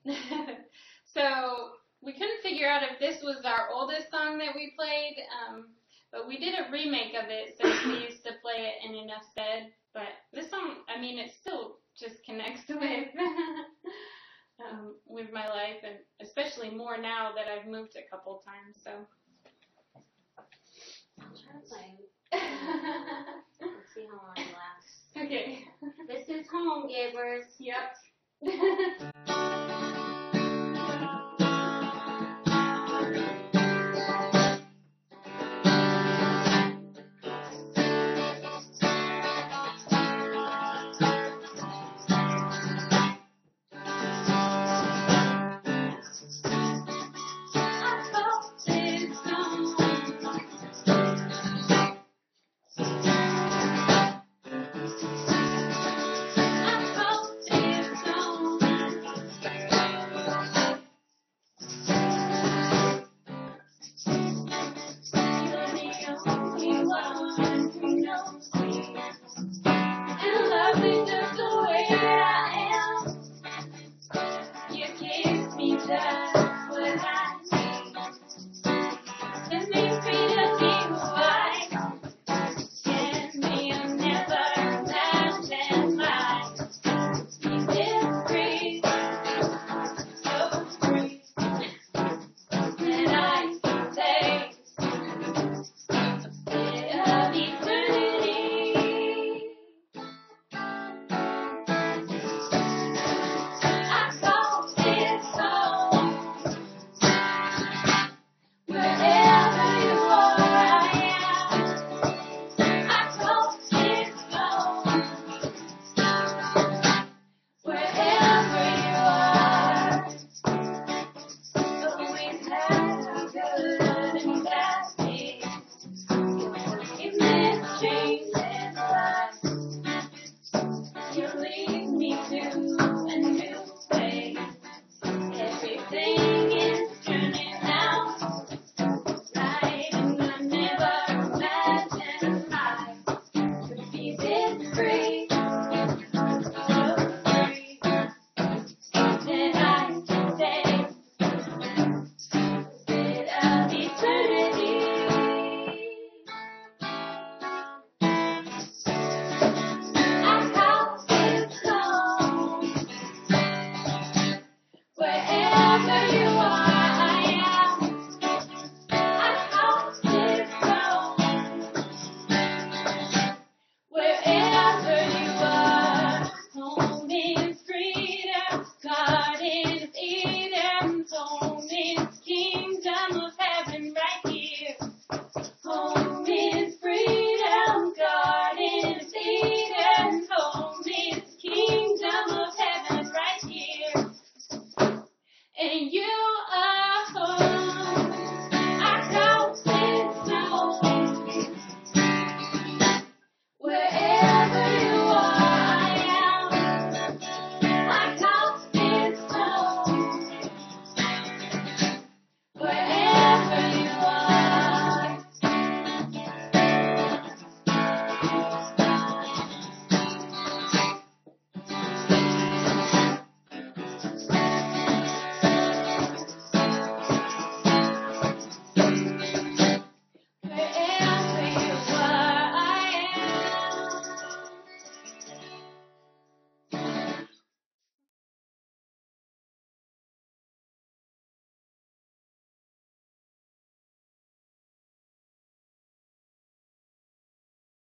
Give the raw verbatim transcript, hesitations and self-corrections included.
So we couldn't figure out if this was our oldest song that we played, um, but we did a remake of it since we used to play it in Enough Said. But this song, I mean, it still just connects with um, with my life, and especially more now that I've moved a couple times. So I'll try to play. Let's see how long it lasts. Okay. This is Home, Givers. Yep.